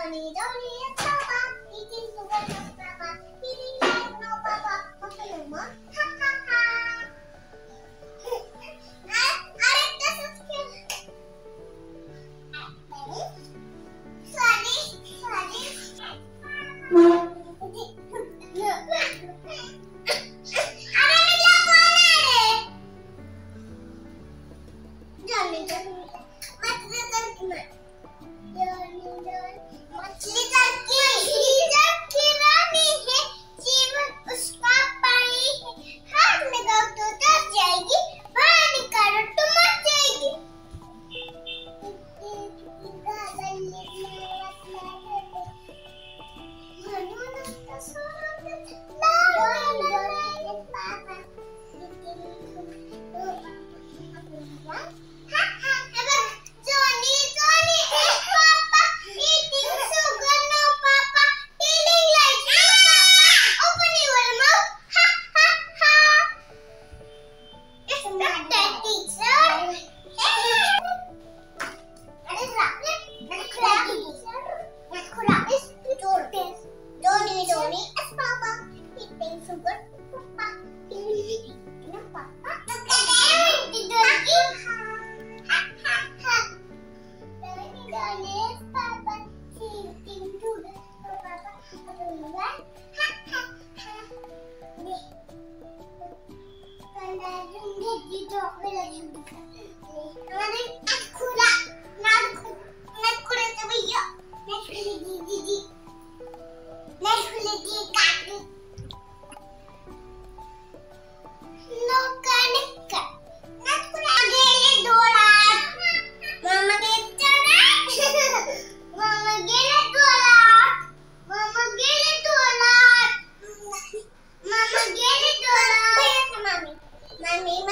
Johnny, yes, Papa. Eating sugar, no, Papa. Eating light, no, Papa. Okay, Mama. Ha, ha, ha. Aren't this cute? Sorry. मछली की रानी है, जीवन उसका पानी है, हाथ लगाओ तो डर जाएगी, बाहर निकालो तो मर जाएगी। Mommy.